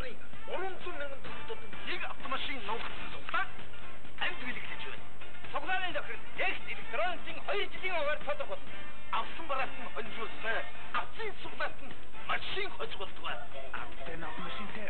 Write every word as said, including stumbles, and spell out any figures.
орны гурван зуун мянган төгрөгөд нэг автомашин нуугдсан суглаад амьд билеглэж байна. Суглааны тохирол эгт электроникийн хоёр жилийн хуваар тодорхой болно. Авсан бараат нь хонжуулсан. Авсан суглаат нь машин хожигддог. Автомашин